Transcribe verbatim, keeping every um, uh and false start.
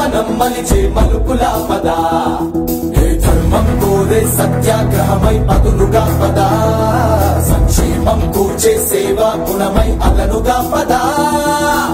గమనం మలిచే మలుపులా పదా ఏ ధర్మం కోరే సత్యాగ్రహమై పదులుగా పదా సంక్షేమం కూర్చే సేవా గుణమై అదనుగా పదా